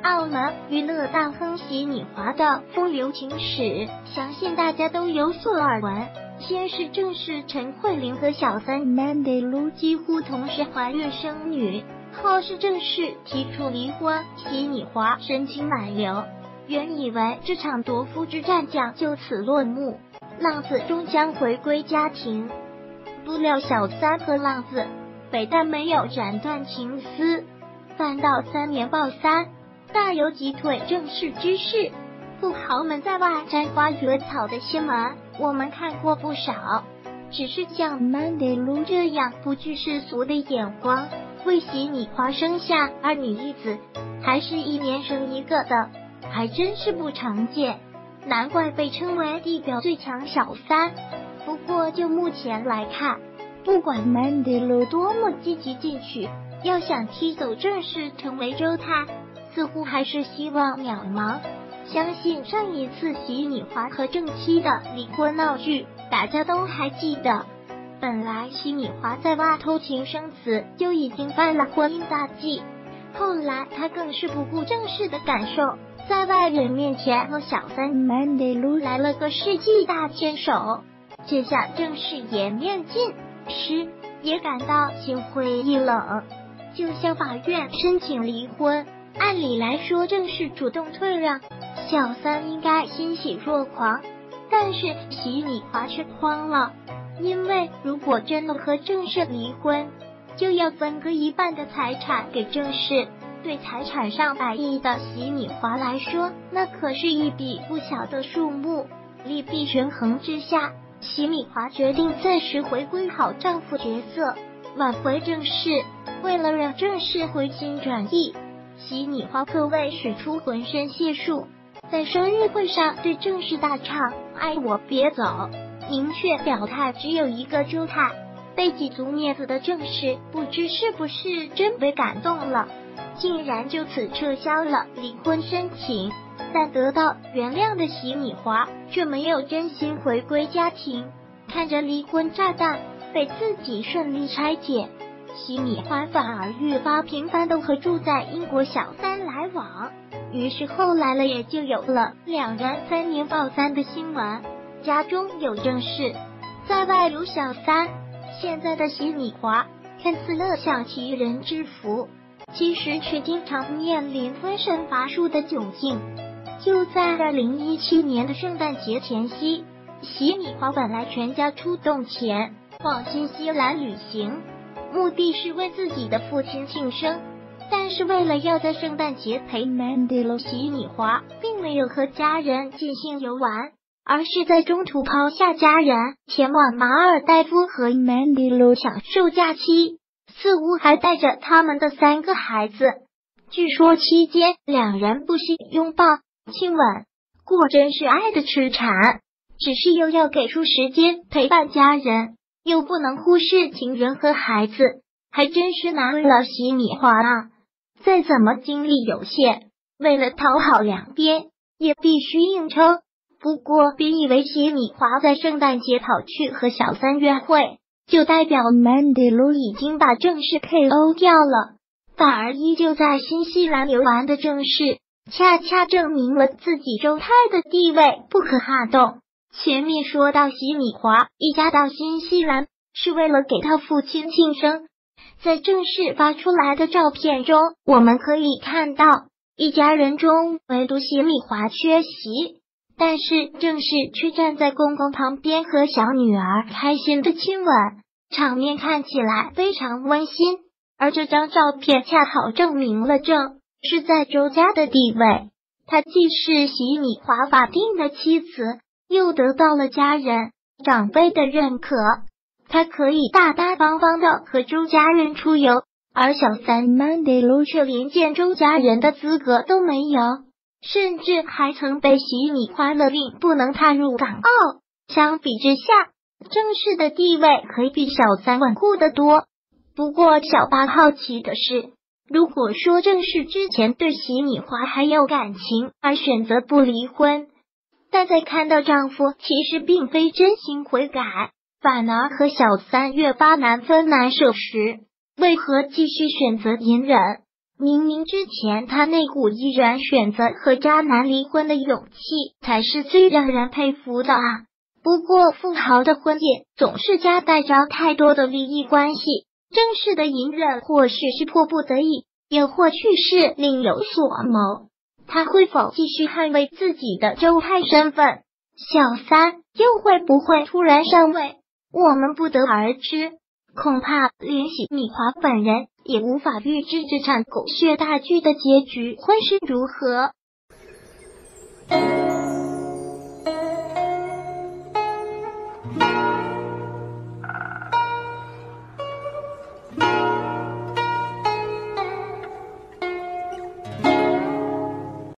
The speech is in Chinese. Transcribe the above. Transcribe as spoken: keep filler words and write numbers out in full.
澳门娱乐大亨席米华的风流情史，相信大家都有所耳闻。先是郑氏陈慧琳和小三 Mandy Lu 几乎同时怀孕生女，后是郑氏提出离婚，席米华申请挽留。原以为这场夺夫之战将就此落幕，浪子终将回归家庭，不料小三和浪子非但没有斩断情丝，反倒三年抱三，大有击退郑氏之势。富豪们在外摘花惹草的新闻我们看过不少，只是像 Mandy Lu 这样不惧世俗的眼光，为席米华生下二女一子，还是一年生一个的，还真是不常见，难怪被称为地表最强小三。不过就目前来看，不管 Mandy Lu 多么积极进取，要想踢走郑氏成为周太，似乎还是希望渺茫。相信上一次席米华和郑妻的离婚闹剧大家都还记得，本来席米华在外偷情生子就已经犯了婚姻大忌，后来他更是不顾郑氏的感受，在外人面前和小三 Mandy Lu 来了个世纪大牵手，这下郑氏颜面尽失，也感到心灰意冷，就向法院申请离婚。按理来说郑氏主动退让，小三应该欣喜若狂，但是席米华却慌了，因为如果真的和郑氏离婚，就要分割一半的财产给郑氏，对财产上百亿的席米华来说，那可是一笔不小的数目。利弊权衡之下，席米华决定暂时回归好丈夫角色，挽回郑氏。为了让郑氏回心转意，席米华可谓使出浑身解数，在生日会上对郑氏大唱爱我别走，明确表态只有一个周太。被几足面子的郑氏不知是不是真被感动了，竟然就此撤销了离婚申请。但得到原谅的席米华却没有真心回归家庭，看着离婚炸弹被自己顺利拆解，席米华反而愈发频繁地和住在英国小三来往，于是后来了也就有了两人三年抱三的新闻。家中有郑氏，在外有小三，现在的席米华看似乐享其人之福，其实却经常面临分身乏术的窘境。就在二零一七年的圣诞节前夕，席米华本来全家出动前往新西兰旅行，目的是为自己的父亲庆生，但是为了要在圣诞节陪 Mandy Lu， 席米华并没有和家人尽兴游玩，而是在中途抛下家人前往马尔代夫和 Mandy Lu 享受假期，似乎还带着他们的三个孩子。据说期间两人不惜拥抱亲吻，果真是爱的痴缠，只是又要给出时间陪伴家人，又不能忽视情人和孩子，还真是难为了席米华啊。再怎么精力有限，为了讨好两边也必须应酬。不过别以为席米华在圣诞节跑去和小三约会就代表 Mandy Lu 已经把郑氏 K O 掉了，反而依旧在新西兰游玩的郑氏恰恰证明了自己周太的地位不可撼动。前面说到席米华一家到新西兰是为了给他父亲庆生，在郑氏发出来的照片中，我们可以看到一家人中唯独席米华缺席，但是郑氏却站在公公旁边和小女儿开心的亲吻，场面看起来非常温馨。而这张照片恰好证明了郑是在周家的地位，他既是席米华法定的妻子，又得到了家人长辈的认可，他可以大大方方的和周家人出游，而小三 Mandy Lu 却连见周家人的资格都没有，甚至还曾被席米华勒令不能踏入港澳。相比之下，郑氏的地位可以比小三稳固得多。不过小八好奇的是，如果说郑氏之前对席米华还有感情而选择不离婚，但在看到丈夫其实并非真心悔改，反而和小三越发难分难舍时，为何继续选择隐忍？ 明明之前他那股毅然选择和渣男离婚的勇气，才是最让人佩服的啊！不过富豪的婚宴总是夹带着太多的利益关系，正式的隐忍或许是迫不得已，又或许是另有所谋。他会否继续捍卫自己的周太身份？小三又会不会突然上位？我们不得而知。恐怕连喜米华本人也无法预知这场狗血大剧的结局会是如何。